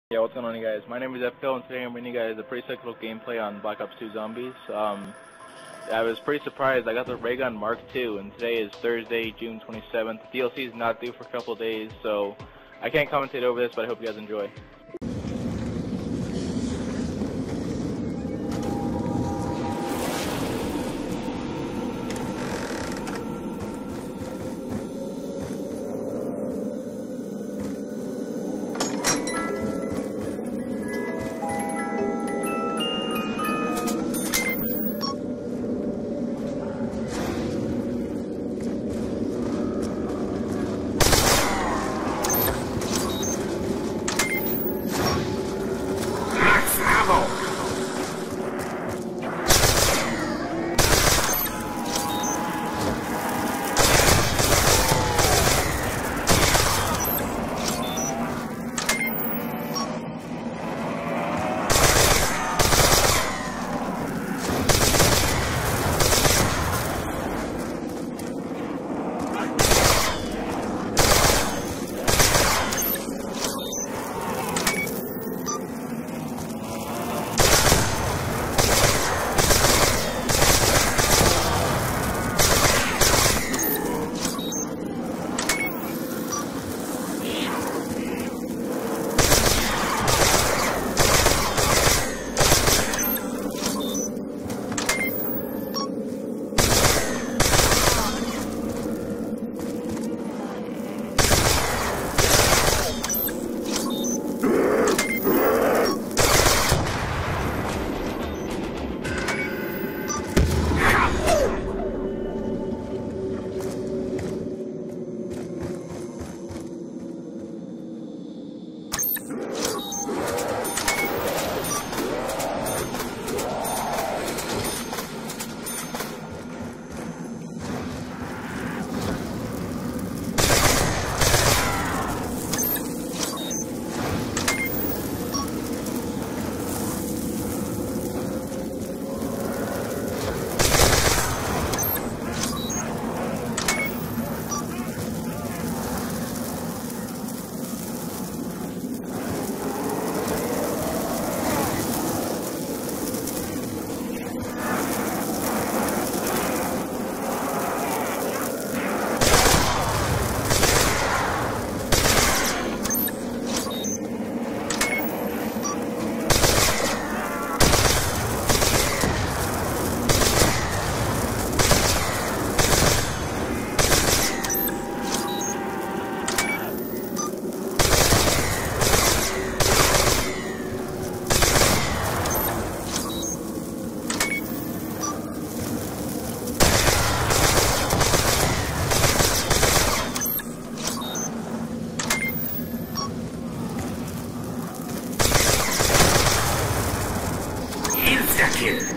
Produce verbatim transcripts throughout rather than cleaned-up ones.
Yeah, what's going on, you guys? My name is TehEpico, and today I'm bringing you guys a pretty sick little gameplay on Black Ops two Zombies. Um, I was pretty surprised. I got the Raygun Mark two, and today is Thursday, June twenty-seventh. The D L C is not due for a couple of days, so I can't commentate over this, but I hope you guys enjoy. Here.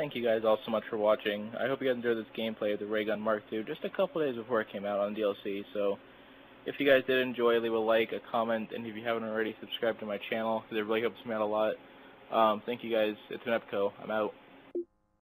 thank you guys all so much for watching. I hope you guys enjoyed this gameplay of the Raygun Mark two just a couple days before it came out on D L C. So if you guys did enjoy, leave a like, a comment, and if you haven't already, subscribe to my channel because it really helps me out a lot. Um, thank you guys. It's TehEpico. I'm out.